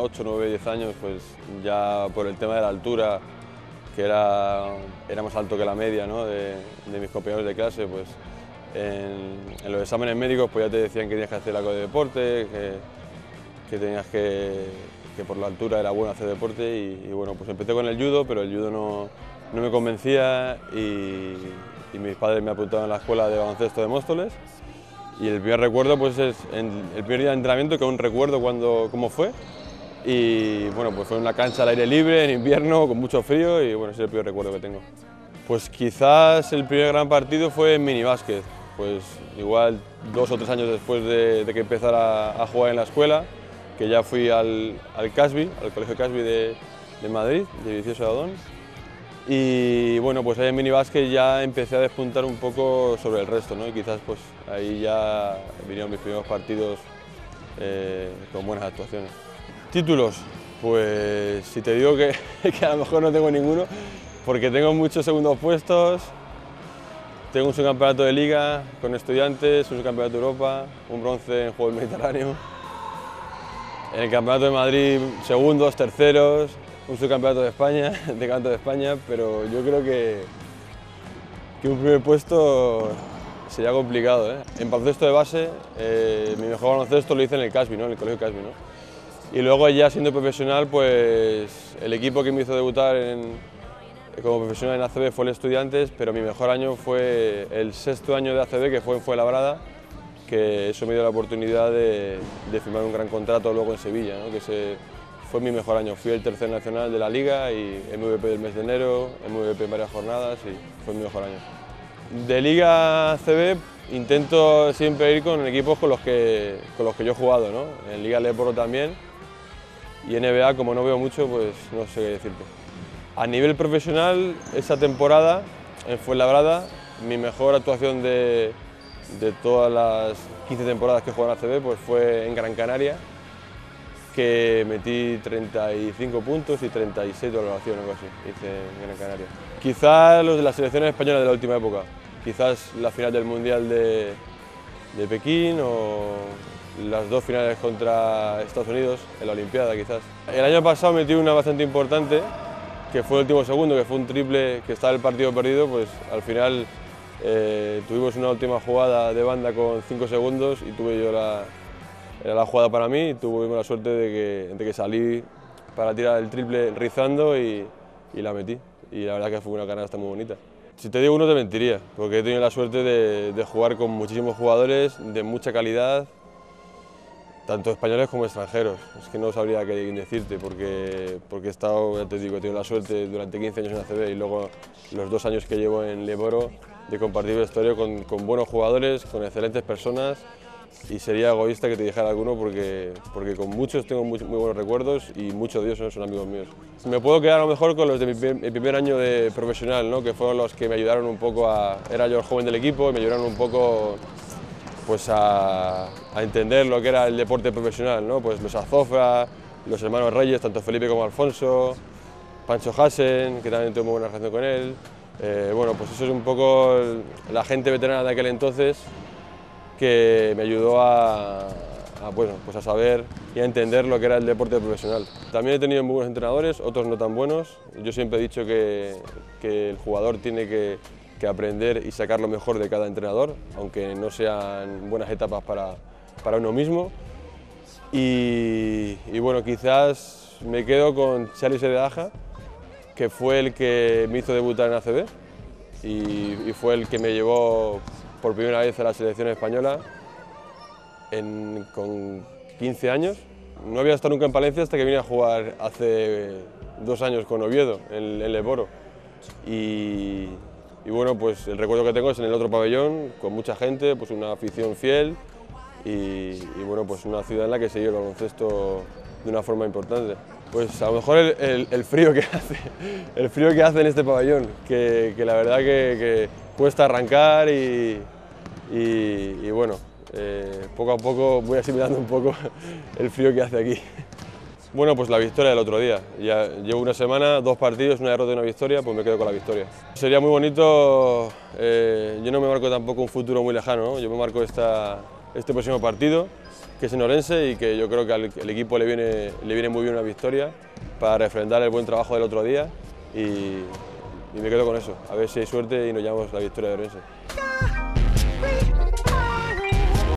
8, 9, 10 años, pues ya por el tema de la altura, que era más alto que la media, ¿no?, de mis compañeros de clase, pues en los exámenes médicos pues ya te decían que tenías que hacer algo de deporte, que tenías que por la altura era bueno hacer deporte y bueno, pues empecé con el judo, pero el judo no me convencía y mis padres me apuntaron a la escuela de baloncesto de Móstoles. Y el primer recuerdo pues es el primer día de entrenamiento, que aún recuerdo cómo fue. Y bueno, pues fue en una cancha al aire libre, en invierno, con mucho frío y bueno, ese es el primer recuerdo que tengo. Pues quizás el primer gran partido fue en minibásquet, pues igual 2 o 3 años después de que empezara a jugar en la escuela, que ya fui al Casby, al Colegio Casby de Madrid, de Vicioso de Adón. Y bueno, pues ahí en minibásquet ya empecé a despuntar un poco sobre el resto, ¿no? Y quizás pues ahí ya vinieron mis primeros partidos con buenas actuaciones. Títulos, pues si te digo que a lo mejor no tengo ninguno, porque tengo muchos segundos puestos, tengo un subcampeonato de liga con Estudiantes, un subcampeonato de Europa, un bronce en Juegos Mediterráneos, en el Campeonato de Madrid segundos, terceros, un subcampeonato de España, de canto de España, pero yo creo que un primer puesto sería complicado, ¿eh? En baloncesto de base, mi mejor baloncesto lo hice en el Casby, ¿no?, en el Colegio Casby, ¿no? Y luego ya siendo profesional, pues el equipo que me hizo debutar como profesional en ACB fue el Estudiantes, pero mi mejor año fue el 6º año de ACB, que fue en Fuenlabrada, que eso me dio la oportunidad de firmar un gran contrato luego en Sevilla, ¿no?, que fue mi mejor año. Fui el tercer nacional de la liga y MVP del mes de enero, MVP en varias jornadas y fue mi mejor año. De liga ACB intento siempre ir con equipos con los que yo he jugado, ¿no? En liga Leporo también, y en NBA, como no veo mucho, pues no sé qué decirte. A nivel profesional, esa temporada en Fuenlabrada, mi mejor actuación de todas las 15 temporadas que he jugado en ACB pues fue en Gran Canaria, que metí 35 puntos y 36 de valoración, algo así, hice en Gran Canaria. Quizás los de las selecciones españolas de la última época, quizás la final del Mundial de Pekín o las 2 finales contra Estados Unidos en la Olimpiada, quizás. El año pasado metí una bastante importante, que fue el último segundo, que fue un triple que estaba el partido perdido, pues al final tuvimos una última jugada de banda con 5 segundos y tuve yo era la jugada para mí y tuvimos la suerte de que salí para tirar el triple rizando y la metí. Y la verdad que fue una canasta muy bonita. Si te digo uno te mentiría, porque he tenido la suerte de jugar con muchísimos jugadores de mucha calidad, tanto españoles como extranjeros. Es que no sabría qué decirte, porque he estado, ya te digo, he tenido la suerte durante 15 años en ACB y luego los 2 años que llevo en Leporo de compartir la historia con buenos jugadores, con excelentes personas, y sería egoísta que te dijera alguno porque con muchos tengo muy buenos recuerdos y muchos de ellos son amigos míos. Me puedo quedar a lo mejor con los de mi primer año de profesional, ¿no?, que fueron los que me ayudaron un poco era yo el joven del equipo y me ayudaron un poco pues a entender lo que era el deporte profesional, ¿no? Pues los Azofra, los hermanos Reyes, tanto Felipe como Alfonso, Pancho Hasen, que también tengo muy buena relación con él. Bueno, pues eso es un poco la gente veterana de aquel entonces que me ayudó bueno, pues a saber y a entender lo que era el deporte profesional. También he tenido muy buenos entrenadores, otros no tan buenos. Yo siempre he dicho que el jugador tiene que aprender y sacar lo mejor de cada entrenador, aunque no sean buenas etapas para uno mismo. Y bueno, quizás me quedo con Charly Sedeaja, que fue el que me hizo debutar en ACB y fue el que me llevó por primera vez a la selección española con 15 años. No había estado nunca en Palencia hasta que vine a jugar hace 2 años con Oviedo, en Leporo. Y bueno, pues el recuerdo que tengo es en el otro pabellón, con mucha gente, pues una afición fiel y bueno, pues una ciudad en la que se lleva el baloncesto de una forma importante. Pues a lo mejor el frío que hace en este pabellón, que la verdad que cuesta arrancar y bueno, poco a poco voy asimilando un poco el frío que hace aquí. Bueno, pues la victoria del otro día. Ya llevo una semana, 2 partidos, una derrota y una victoria, pues me quedo con la victoria. Sería muy bonito, yo no me marco tampoco un futuro muy lejano, ¿no? Yo me marco esta este próximo partido, que es en Orense, y que yo creo que al equipo le viene muy bien una victoria para refrendar el buen trabajo del otro día, y me quedo con eso, a ver si hay suerte y nos llevamos la victoria de Orense.